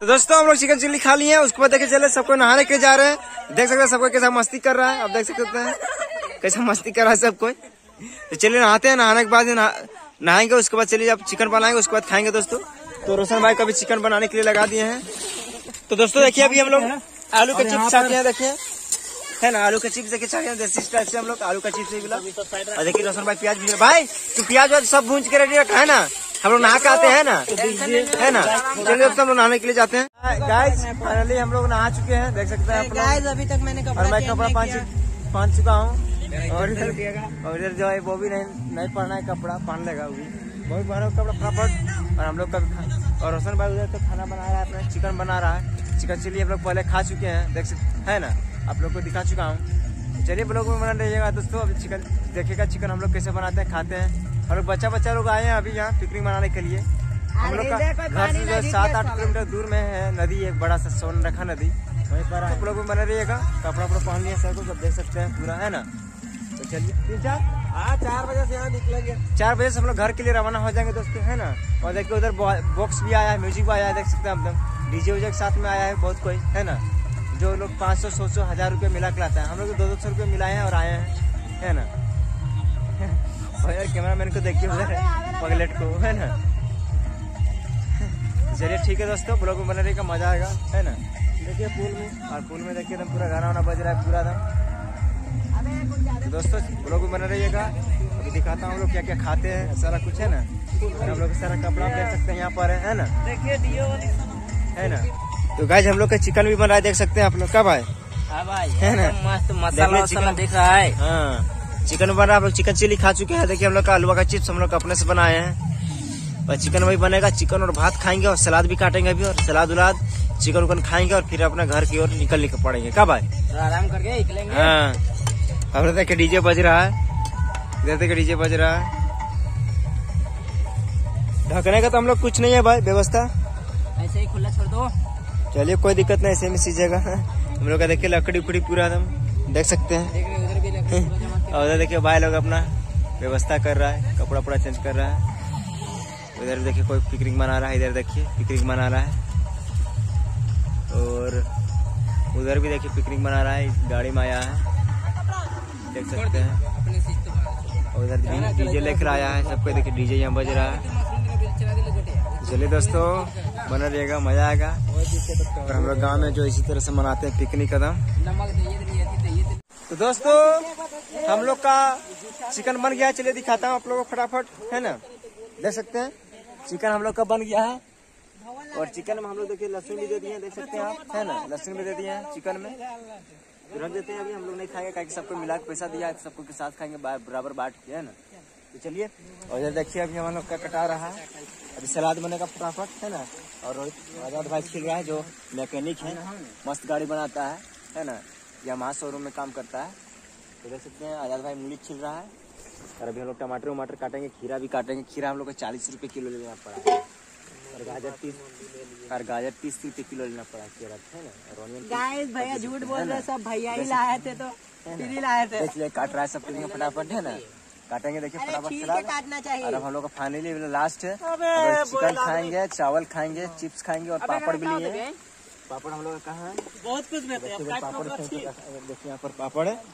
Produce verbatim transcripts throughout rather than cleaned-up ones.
तो दोस्तों हम लोग चिकन चिल्ली खा लिए हैं, उसके बाद देखे चले सबको नहाने के जा रहे हैं। देख सकते हैं सबको कैसा मस्ती कर रहा है, आप देख सकते हैं कैसा मस्ती कर रहा है सब कोई। तो चलिए नहाते हैं, नहाने के बाद नहाएंगे, उसके बाद चलिए अब चिकन बनाएंगे, उसके बाद खाएंगे दोस्तों। तो रोशन भाई का भी चिकन बनाने के लिए लगा दिए हैं। तो दोस्तों देखिए अभी हम लोग आलू के चिप्स चाहते हैं, देखिए है ना, आलू के चिप्स देखिए चाहते हैं देसी टाइप से हम लोग आलू का चिप्स मिला। और देखिए रोशन भाई प्याज भी भाई तो प्याज वाज सब भूंज के रेडी रखा है ना, हम लोग नहा के आते हैं ना, है ना। चलिए अब हम लोग नहाने के लिए जाते हैं। गाइस फाइनली हम लोग नहा चुके हैं, देख सकते हैं गाइस अभी तक मैंने कपड़ा और मैं कपड़ा पहन चुका हूँ। और इधर और इधर जो है वो भी नहीं नहीं पहना है कपड़ा, पहन लेगा वो भी, वो भी पहना कपड़ा फटाफट। और हम लोग का भी खा और रोशन भाई उधर तो खाना बना रहा है, अपना चिकन बना रहा है। चिकन चिल्ली हम लोग पहले खा चुके हैं, देख सकते है ना, आप लोग को दिखा चुका हूँ। चलिए ब्लॉग में बना रहिएगा दोस्तों। अभी चिकन देखिएगा चिकन हम लोग कैसे बनाते हैं, खाते हैं। और बच्चा बच्चा लोग आए हैं अभी यहाँ पिकनिक मनाने के लिए। हम लोग का घर से जो सात आठ किलोमीटर दूर में है नदी, एक बड़ा सा सोन रखा नदी, वहीं पर आप लोग बना रहिएगा। कपड़ा वपड़ा पहन लिया सब कुछ, अब देख सकते हैं पूरा, है ना। तो चलिए तीन चार हाँ चार बजे से यहाँ निकलेंगे, चार बजे से हम लोग घर के लिए रवाना हो जाएंगे दोस्तों, है ना। और देखिए उधर बॉक्स भी आया है, म्यूजिक भी आया है, देख सकते हैं एकदम डीजे उजे के साथ में आया है बहुत कोई, है ना। जो लोग पाँच सौ सौ सौ हजार रुपये मिला के लाता है, हम लोग दो दो सौ रुपये मिलाए हैं और आए हैं, है ना। और यार कैमरा मैन को देखिए उधर पगलेट को, है ना। चलिए ठीक है दोस्तों, ब्लॉग में बने रहेगा, मजा आएगा, है ना। देखिए पूल में, और पूल में देखिए एकदम पूरा गाना वाना बज रहा है पूरा एकदम। तो दोस्तों ब्लॉग में बने रहिएगा, अभी दिखाता हूँ हम लोग क्या क्या खाते हैं, सारा कुछ, है ना। और हम लोग सारा कपड़ा देख सकते हैं यहाँ पर, है ना, है ना। तो गाइस हम लोग का चिकन भी बन रहा है, देख सकते हैं आप लोग का भाई, हाँ भाई है ना, मस्त मसाला वसाला दिख रहा है। हाँ चिकन बन रहा है, हम लोग चिकन चिल्ली खा चुके हैं। देखिए हम लोग का आलू का चिप्स हम लोग अपने से बनाए हैं, और चिकन वही बनेगा, चिकन और भात खाएंगे और सलाद भी काटेंगे अभी, और सलाद उलाद चिकन उकन खाएंगे और फिर अपने घर की ओर निकलने के पड़ेंगे का भाई, आराम करके निकलेंगे। हाँ अब देखिए डीजे बज रहा है, इधर देखिए डीजे बज रहा है। ढकने का तो हम लोग कुछ नहीं है भाई व्यवस्था, ऐसे ही खुला छोड़ दो। चलिए कोई दिक्कत नहीं, ऐसे में सीजेगा। हम लोग का देखिए लकड़ी उकड़ी पूरा एकदम देख सकते हैं। उधर भी लकड़ी और उधर देखिए भाई लोग अपना व्यवस्था कर रहा है, कपड़ा वपड़ा चेंज कर रहा है। उधर देखिए कोई पिकनिक मना रहा है, इधर देखिए पिकनिक मना रहा है। और उधर भी देखिए पिकनिक मना रहा है, गाड़ी में आया है, देख सकते हैं। और उधर डीजे लेकर आया है सबको, देखिए डीजे यहाँ बज रहा है। चलिए दोस्तों बना रहेगा, मजा आएगा। और हम लोग गाँव में जो इसी तरह से मनाते हैं पिकनिक कदम। तो दोस्तों हम लोग का चिकन बन गया है, चलिए दिखाता हूँ आप लोगों को फटाफट, है ना। देख सकते हैं चिकन हम लोग का बन गया है, और चिकन में हम लोग देखिए लहसुन भी दे दिए हैं, देख सकते हैं आप, है ना, लहसुन भी दे दिए हैं चिकन में। रख देते हैं, अभी हम लोग नहीं खाएंगे क्योंकि सबको मिला के पैसा दिया है, सबको के साथ खाएंगे बराबर बांट के, है ना। तो चलिए और इधर देखिए अभी हम लोग का कटा रहा है, अभी सलाद बनेगा फटाफट, है ना। और रोहित आजाद भाई छिल रहा है, जो मैकेनिक है, मस्त गाड़ी बनाता है, है ना, यामाहा शोरूम में काम करता है। तो देख सकते हैं आजाद भाई मूली छिल रहा है। और अभी हम लोग टमाटर वमाटर काटेंगे, खीरा भी काटेंगे। खीरा हम लोग को चालीस रुपये किलो लेना पड़ा है, और गाजर तीस और गाजर तीस रुपये किलो लेना पड़ा केरल, है ना। और ऑनियन गाइस भैया झूठ बोल रहे, सब भैया ही लाए थे, तो फ्री लाए थे। देखिए काट रहा है सब कुछ फटाफट, है ना, काटेंगे देखिए फटाफट सलाद काटना चाहिए। और हम लोग का फाइनली लास्ट है, चिकन खाएंगे, चावल खाएंगे, चिप्स खाएंगे और पापड़ भी लिए। पापड़ हम लोग कहाँ है, बहुत कुछ पापड़ देखिए यहाँ पर पापड़ है,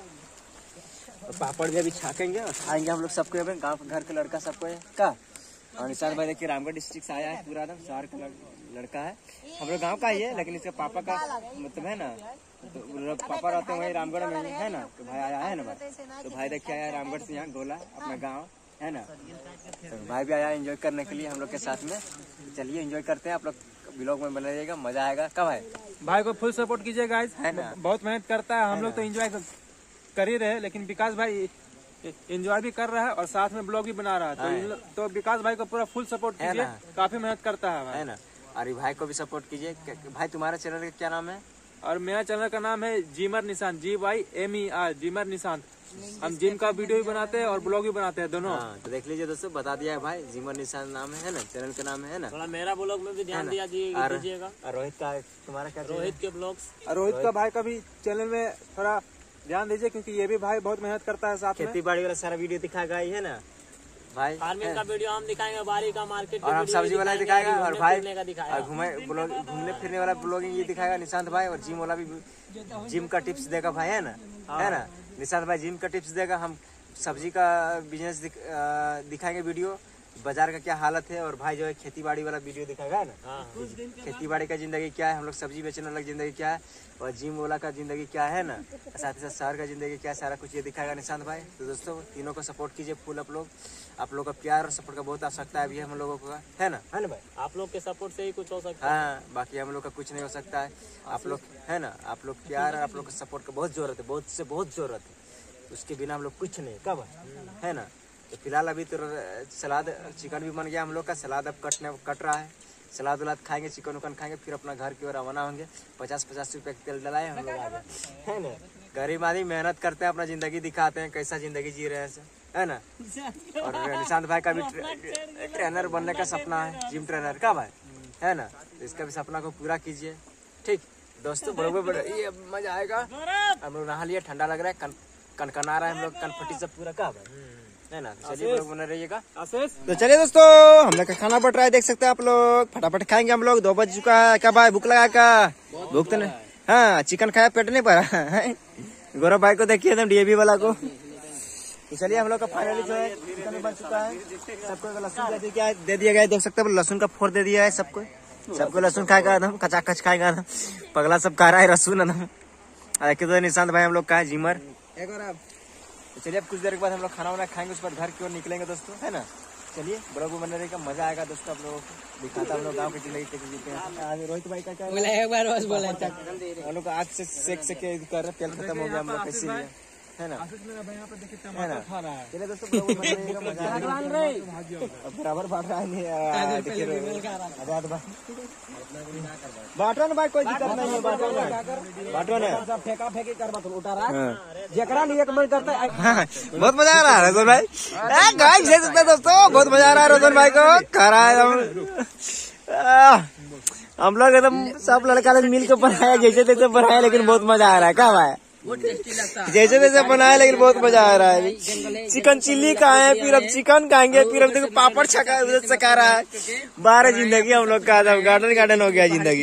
और पापड़ भी अभी छाकेंगे और खाएंगे हम लोग सबको, गाँव घर के लड़का सबको का। और निशान भाई देखिए रामगढ़ डिस्ट्रिक्ट से आया है, पूरा एकदम शहर का लड़का है, हम लोग गाँव का ही है, लेकिन इसके पापा का मतलब है ना, तो पापा रहते हैं वही रामगढ़ में, है ना। तो भाई आया है ना भाई, तो भाई देखिए आया रामगढ़ से यहाँ गोला अपना गाँव, है ना। तो भाई भी आया एंजॉय करने के लिए हम लोग के साथ में। चलिए एंजॉय करते हैं, आप लोग ब्लॉग में बने रहिएगा, मजा आएगा। कब है भाई को फुल सपोर्ट कीजिए गाइस, है ना, बहुत मेहनत करता है, हम लोग तो एंजॉय कर ही रहे, लेकिन विकास भाई एंजॉय भी कर रहा है और साथ में ब्लॉग भी बना रहा है। तो, तो विकास भाई को पूरा फुल सपोर्ट कीजिए, काफी मेहनत करता है भाई, है ना। अरे भाई को भी सपोर्ट कीजिए। भाई तुम्हारा चैनल का क्या नाम है? और मेरा चैनल का नाम है gymmer Nishant, G Y M E R, gymmer Nishant. हम जिम का वीडियो भी बनाते हैं और ब्लॉग भी बनाते हैं दोनों। हाँ, तो देख लीजिए दोस्तों, बता दिया है भाई, जिमर निशांत नाम है ना, चैनल का नाम है ना। थोड़ा मेरा ब्लॉग में भी ध्यान दिया दीजिएगा। रोहित का तुम्हारा क्या? रोहित के ब्लॉग्स, रोहित का भाई का भी चैनल में थोड़ा ध्यान दीजिए, क्योंकि ये भी भाई बहुत मेहनत करता है साथ में। खेती बाड़ी वाला सारा वीडियो दिखाएगा ही, है ना। भाई फार्मिंग का वीडियो हम दिखाएंगे, बारी का मार्केट और हम सब्जी वाला दिखाएगा और भाई का दिखाएगा। और घूमे घूमने फिरने वाला ब्लॉगिंग ये दिखाएगा निशांत भाई, और जिम वाला भी जिम का टिप्स देगा भाई, है ना है ना निशांत भाई जिम का टिप्स देगा। हम सब्जी का बिजनेस दिख, दिखाएंगे वीडियो, बाजार का क्या हालत है, और भाई जो है खेती बाड़ी वाला वीडियो दिखाएगा है ना, खेती बाड़ी का जिंदगी क्या है, हम लोग सब्जी बेचने वाला जिंदगी क्या है, और जिम वाला का जिंदगी क्या है ना, साथ ही साथ शहर का जिंदगी क्या है, सारा कुछ ये दिखाएगा निशांत भाई। तो दोस्तों तीनों को सपोर्ट कीजिए फुल आप लोग, आप लोग का प्यार और सपोर्ट का बहुत आवश्यकता है अभी हम लोगों का, है ना है ना भाई। आप लोग के सपोर्ट से ही कुछ हो सकता है। हाँ बाकी हम लोग का कुछ नहीं हो सकता है, आप लोग है ना, आप लोग प्यार और आप लोग का सपोर्ट का बहुत जरूरत है, बहुत से बहुत जरूरत है, उसके बिना हम लोग कुछ नहीं कब है ना। तो फिलहाल अभी तो सलाद चिकन भी बन गया हम लोग का, सलाद अब कटने कट रहा है, सलाद वलाद खाएंगे, चिकन उकन खाएंगे, फिर अपना घर की ओर रवाना होंगे। पचास पचास रुपए तेल डलाए हम लोग आगे, है ना। गरीब आदमी मेहनत करते हैं, अपना जिंदगी दिखाते हैं कैसा जिंदगी जी रहे हैं, है ना। और निशांत भाई का भी ट्रे, ट्रेनर बनने का सपना है, जिम ट्रेनर का भाई, है ना। तो इसका भी सपना को पूरा कीजिए, ठीक दोस्तों। बड़े बड़े ये मजा आएगा। हम लोग नहा लिया, ठंडा लग रहा है, कन कनकना रहा है हम लोग, कनफटी से पूरा का भाई, है ना। चलिए लोग बने रहिएगा। तो चलिए दोस्तों हम लोग का खाना बट रहा है, देख सकते हैं आप लोग, फटाफट खाएंगे हम लोग। दो बज चुका है, क्या भाई भूख लगा का? भूख तो नहीं, हाँ चिकन खाया पेट नहीं भरा है। गौरव भाई को देखिए एकदम डीएवी वाला को। तो चलिए हम लोग का फाइनली जो है चिकन बन चुका है, सबको लहसुन दे दिया दे दिया गया, देख सकते हैं लहसुन का फोड़ दे दिया है सबको, सबको लहसुन खाएगा एकदम कचा कच खाएगा एकदम, पगला सब खा रहा है लहसुन एकदम। तो निशांत भाई हम लोग का है जिमर। तो चलिए अब कुछ देर के बाद हम लोग खाना वाना खाएंगे, उस पर घर की ओर निकलेंगे दोस्तों, है ना। चलिए बड़ा को बनने का मजा आएगा दोस्तों, आप लोगों को दिखाता हम लोग गाँव की जिंदगी कैसे जीते हैं। रोहित भाई का क्या बोला एक बार बस बोला हम लोग आज से सेक सेक के कर रहे, तेल खत्म हो गया हम लोग कैसे लिए, है ना है ना। चलिए दोस्तों बराबर बांट रहा है, आजाद भाई बांटो ना भाई, कोई दिक्कत नहीं है, बांटो ना बांटो ना, फेंका फेंकी कर मत उठा रहा जेकरा लिए मन करता है। बहुत मजा आ रहा है रोजन भाई, गाइस देख सकते हैं दोस्तों, बहुत मजा आ रहा है रोजन भाई को खा रहा है हम हम लोग एकदम सब लड़का लोग मिल के बनाया जैसे तैसे बनाया, लेकिन बहुत मजा आ रहा है क्या भाई, जैसे तैसे बनाया लेकिन बहुत मजा आ रहा है। चिकन चिल्ली खाए, फिर अब चिकन खाएंगे, फिर अब देखो पापड़ छका उधर छका रहा है, बारह जिंदगी हम लोग का गार्डन गार्डन हो गया जिंदगी,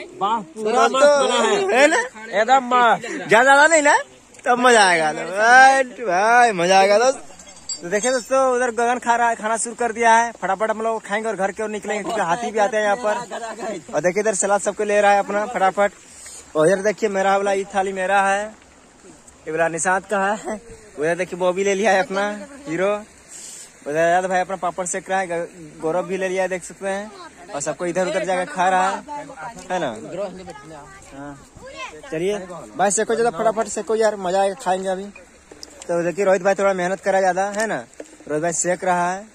है ना एकदम ज्यादा ज्यादा नहीं ना, तब मजा आएगा भाई, मजा आएगा दोस्त। तो देखिए दोस्तों उधर गगन खा रहा है, खाना शुरू कर दिया है, फटाफट हम लोग खाएंगे और घर की ओर निकलेंगे, क्योंकि हाथी भी आते हैं यहाँ पर। और देखिए इधर सलाद सबको ले रहा है अपना फटाफट, और इधर देखिए मेरा वाला ये थाली मेरा है, ये वाला निशांत का है, उधर देखिए वो भी ले लिया है अपना हीरो, उधर याद भाई अपना पापड़ सेक रहा है, गौरव भी ले लिया है देख सकते हैं, और सबको इधर उधर जाकर खा रहा है, है ना। हाँ चलिए भाई सेको ज्यादा फटाफट सेको यार, मजा आएगा खाएंगे अभी। तो देखिए रोहित भाई थोड़ा मेहनत करा ज्यादा, है ना, रोहित भाई सेक रहा है,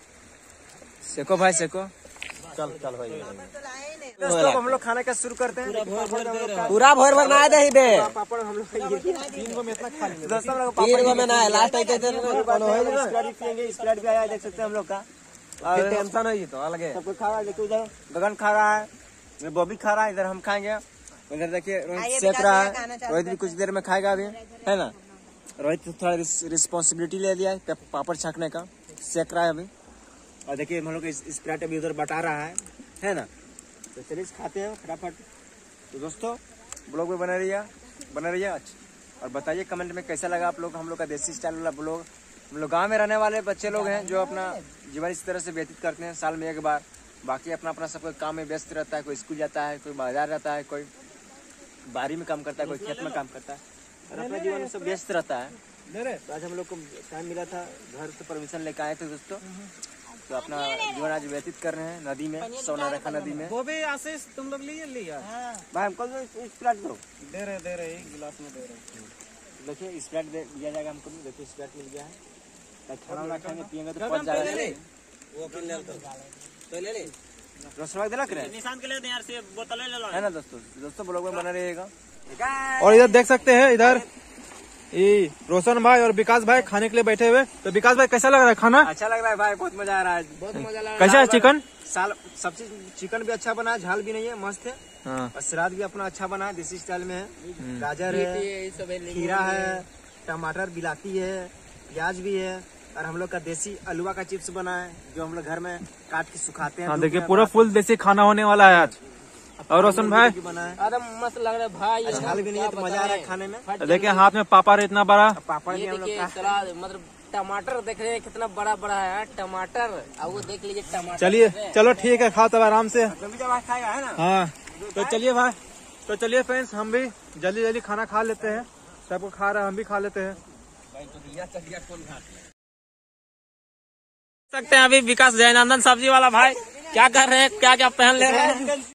सेको भाई सेको, चल चल भाई। दोस्तों हम लोग खाने का शुरू करते हैं, पूरा भोर भर ना दे बे पापड़ हम लोग तीन गो में इतना खा लेंगे दोस्तों, हम लोग तीन गो में ना है, लास्ट आइते थे स्प्राइट पियेंगे, स्प्राइट भी आया देख सकते हैं हम लोग का, और टेंशन है तो अलग है। सब कुछ खा रहा है, देखिए उधर गगन खा रहा है, बॉबी खा रहा है, इधर हम खाएंगे, उधर देखिए रोहित सेक रहा है, रोहित भी कुछ देर में खाएगा अभी, है ना। रोहित थोड़ा रिस्पॉन्सिबिलिटी ले लिया है पापड़ छकने का, सेक रहा है अभी, और देखिए हम लोग स्प्राइट अभी उधर बटा रहा है, है ना। तो चलिए खाते हैं फटाफट। तो दोस्तों ब्लॉग में बने रहिए बने रहिए और बताइए कमेंट में कैसा लगा आप लोग हम लोग का देसी स्टाइल वाला ब्लॉग। हम लोग गांव में रहने वाले बच्चे लोग हैं जो अपना जीवन इस तरह से व्यतीत करते हैं साल में एक बार, बाकी अपना अपना सब काम में व्यस्त रहता है, कोई स्कूल जाता है, कोई बाजार रहता है, कोई बारी में काम करता है, कोई खेत में काम करता है, और अपने जीवन में सब व्यस्त रहता है। तो आज हम लोग को टाइम मिला था, घर से परमिशन लेकर आए थे दोस्तों, तो अपना जीवन आज व्यतीत कर रहे हैं नदी में, सोना रेखा नदी में। वो भी आशीष तुम लोग लिए लिया भाई हमको स्प्राइट दो, दे रहे दे रहे एक गिलास में दे रहे। देखिए स्प्राइट दिया जाएगा हमको, देखिए स्प्राइट मिल गया है, खाना वाना खाएंगे पियेंगे तो पच जाएगा। तो ले ले रसवाई दिला करे निशान के लिए यार से बोतल ले लो, है ना दोस्तों। दोस्तों ब्लॉग में बना रहेगा। और इधर देख सकते हैं, इधर ये रोशन भाई और विकास भाई खाने के लिए बैठे हुए। तो विकास भाई कैसा लग रहा है खाना? अच्छा लग रहा है भाई, बहुत मजा आ रहा है, बहुत मजा लग रहा है। कैसा है चिकन? साल सब चीज चिकन भी अच्छा बना है, झाल भी नहीं है, मस्त है। हाँ। और सलाद भी अपना अच्छा बना है, देसी स्टाइल में है, गाजर है, खीरा है, टमाटर बिलाती है, प्याज भी है, और हम लोग का देसी अलुआ का चिप्स बना है, जो हम लोग घर में काट के सुखाते हैं। हाँ देखिए पूरा फुल देसी खाना होने वाला है आज। और रोशन भाई बना है, एकदम मस्त लग रहा है भाई। झाल भी नहीं है तो मजा आ रहा है खाने में। देखिए हाथ में पापड़ इतना बड़ा। पापड़ भी ये हम लोग देखिए का सलाद, मतलब टमाटर देख रहे हैं कितना बड़ा बड़ा है टमाटर। और वो देख लीजिए टमाटर। चलिए चलो ठीक है, खाओ तब आराम से। खाएगा है ना। हाँ तो चलिए भाई, तो चलिए फ्रेंड्स हम भी जल्दी जल्दी खाना खा लेते हैं। सबको खा रहा है, हम भी खा लेते हैं। सकते हैं अभी विकास जयनंदन सब्जी वाला भाई क्या कर रहे हैं, क्या क्या पहन ले रहे हैं।